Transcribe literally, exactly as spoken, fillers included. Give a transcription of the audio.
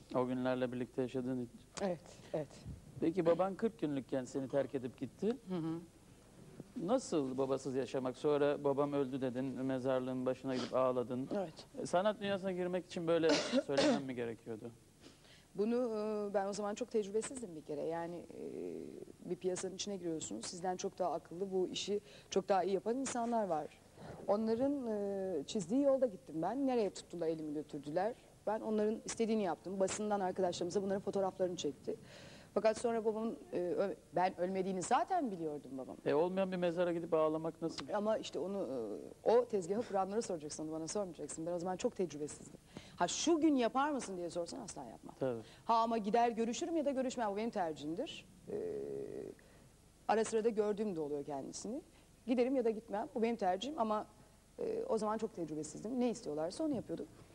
O günlerle birlikte yaşadığın için. Evet, evet. Peki baban kırk günlükken seni terk edip gitti. Hı hı. Nasıl babasız yaşamak? Sonra babam öldü dedin, mezarlığın başına gidip ağladın. Evet. E, Sanat dünyasına girmek için böyle söylemem mi gerekiyordu? Bunu e, ben o zaman çok tecrübesizdim bir kere. Yani e, bir piyasanın içine giriyorsunuz. Sizden çok daha akıllı, bu işi çok daha iyi yapan insanlar var. Onların e, çizdiği yolda gittim ben. Nereye tuttular, elimi götürdüler. Ben onların istediğini yaptım. Basından arkadaşlarımıza bunların fotoğraflarını çekti. Fakat sonra babamın e, ö- ben ölmediğini zaten biliyordum babam. E, olmayan bir mezara gidip ağlamak nasıl? Ama işte onu e, o tezgahı kuranlara soracaksın, onu bana sormayacaksın. Ben o zaman çok tecrübesizdim. Ha şu gün yapar mısın diye sorsan asla yapmam. Tabii. Ha ama gider görüşürüm ya da görüşmem, bu benim tercihimdir. Ee, ara sıra da gördüğüm de oluyor kendisini. Giderim ya da gitmem, bu benim tercihim ama e, o zaman çok tecrübesizdim. Ne istiyorlarsa onu yapıyorduk.